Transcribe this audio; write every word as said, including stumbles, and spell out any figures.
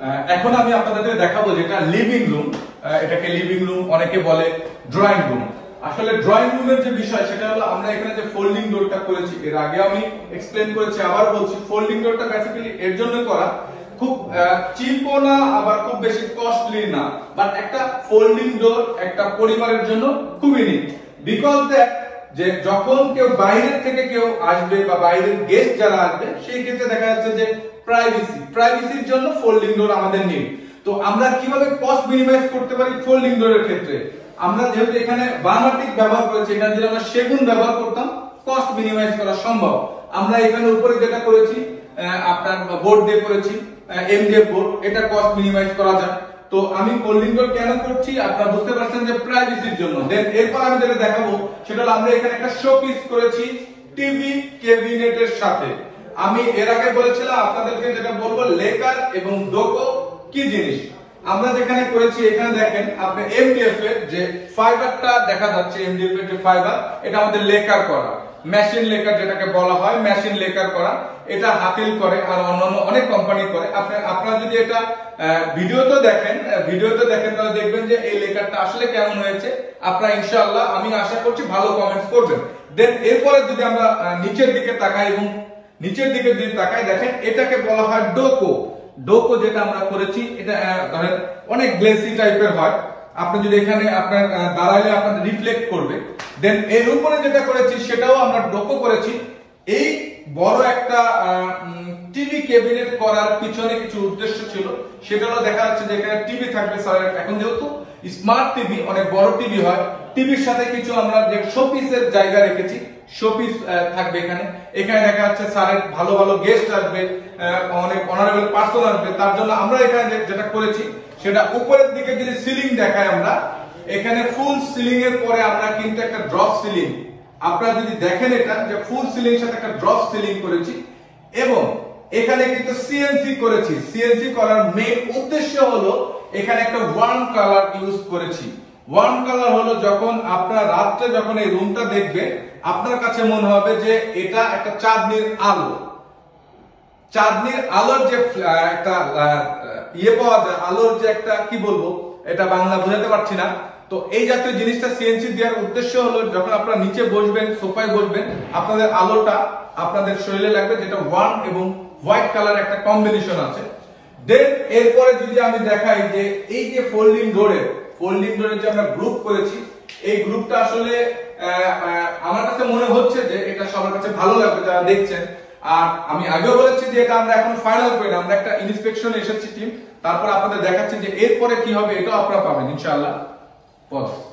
এখন আমি আপনাদের দেখাবো যেটা লিভিং রুম, এটাকে লিভিং রুম অনেকে বলে ড্রয়িং রুম। আসলে ড্রয়িং রুমের যে বিষয় সেটা হলো আমরা এখানে যে ফোল্ডিং ডোরটা করেছি, এর আগে আমি এক্সপ্লেন করেছি, আবার বলছি, ফোল্ডিং ডোরটা বেসিক্যালি এর জন্য করা, খুব চিপও না আবার খুব বেশি কস্টলি না, বাট একটা ফোল্ডিং ডোর একটা পরিবারের জন্য খুবই নিট। বিকজ দ্যাট যে যখন কেউ বাইরের থেকে কেউ আসবে বা বাইরের গেস্ট যারা আসবে সেই ক্ষেত্রে দেখা যাচ্ছে যে প্রাইভেসি প্রাইভেসির জন্য ফোল্ডিং ডোর আমাদের নিড। তো আমরা কিভাবে কস্ট মিনিমাইজ করতে পারি ফোল্ডিং ডোরের ক্ষেত্রে? আমরা যেহেতু এখানে বার্মাটিক ব্যবহার করেছি, এখানে যদি আমরা সেগুন ব্যবহার করতাম কস্ট মিনিমাইজ করা সম্ভব। আমরা এখানে উপরে যেটা করেছি আপনার বোর্ড দিয়ে করেছি এমডিএফ বোর্ড, এটা কস্ট মিনিমাইজ করা যায়। তো আমি ফোল্ডিং ডোর কেন করছি আপনারা বুঝতে পারছেন যে প্রাইভেসির জন্য। দেন এরপর আমি যেটা দেখাবো সেটা হলো আমরা এখানে একটা শোপিস করেছি টিভি ক্যাবিনেটের সাথে। আমি এর আগে বলেছিলাম আপনাদেরকে যেটা বলবো লেকার এবং ডোকো কি জিনিস। আমরা যেখানে করেছি এখানে দেখেন আপনি এমডিএফ এর যে ফাইবারটা দেখা যাচ্ছে, এমডিএফ এর যে ফাইবার, এটা আমাদের লেকার করা, মেশিন লেকার যেটাকে বলা হয়, মেশিন লেকার করা। এটা হাতিল করে আর অন্যান্য অনেক কোম্পানি করে। আপনি আপনারা যদি এটা ভিডিওতে দেখেন ভিডিওতে দেখেন তাহলে দেখবেন যে এই লেকারটা আসলে কেমন হয়েছে। আপনারা ইনশাআল্লাহ আমি আশা করছি ভালো কমেন্টস করবেন। দেন এরপরে যদি আমরা নিচের দিকে তাকাই এবং নিচের দিকে যদি তাকাই দেখেন এটাকে বলা হয় ডোকো। ডোকো যেটা আমরা করেছি এটা ধরেন অনেক গ্লেসি টাইপের হয়, আপনি যদি এখানে আপনার দাঁড়াইলে আপনার রিফ্লেক্ট করবে। দেন এর উপরে যেটা করেছি সেটাও আমরা ডোকো করেছি। এই বড় একটা টিভি ক্যাবিনেট করার পিছনে কিছু উদ্দেশ্য ছিল, সেটা হলো দেখা যাচ্ছে যে এখানে টিভি থাকবে স্যার। এখন যেহেতু স্মার্ট টিভি অনেক বড় টিভি হয়, টিভির সাথে কিছু আমরা যে শোপিসের জায়গা রেখেছি, শোপিস থাকবে এখানে। এখানে দেখা যাচ্ছে স্যারের ভালো ভালো গেস্ট আসবে, অনেক অনারেবল পার্সন আসবে, তার জন্য আমরা এখানে যেটা করেছি সেটা উপরের দিকে যদি সিলিং দেখায় আমরা এখানে ফুল সিলিং এর পরে আমরা কিন্তু একটা ড্রপ সিলিং, আপনারা যদি দেখেন এটা যে ফুল সিলিং এর সাথে একটা ড্রপ সিলিং করেছি এবং এখানে কিন্তু সিএনসি করেছি। সিএনসি করার মেইন উদ্দেশ্য হলো এখানে একটা ওয়ার্ম কালার ইউজ করেছি। ওয়ার্ম কালার হলো যখন আপনারা রাত্রে যখন এই রুমটা দেখবে আপনার কাছে মনে হবে যে এটা একটা চাঁদনির আলো, চাঁদনির আলোর যে একটা ইয়ে পাওয়া যায়, আলোর যে একটা কি বলবো এটা বাংলা বোঝাতে পারছি না। তো এই জাতীয় জিনিসটা সিএনসি দেওয়ার উদ্দেশ্য হলো যখন আপনারা নিচে বসবেন, সোফায় বসবেন, আপনাদের আলোটা আপনাদের শরীরে লাগবে, যেটা ওয়ার্ম এবং হোয়াইট কালার একটা কম্বিনেশন আছে। দেন এরপরে যদি আমি দেখাই যে এই যে ফোল্ডিং ডোরের ফোল্ডিং ডোরের যে আমরা গ্রুপ করেছি, এই গ্রুপটা আসলে আমার কাছে মনে হচ্ছে যে এটা সবার কাছে ভালো লাগবে যারা দেখছেন। আর আমি আগেও বলেছি যে এটা আমরা এখন ফাইনাল করি না, আমরা একটা ইন্সপেকশনে এসেছি টিম, তারপর আপনাদের দেখাচ্ছি যে এরপরে কি হবে, এটাও আপনারা পাবেন ইনশাআল্লাহ। পজ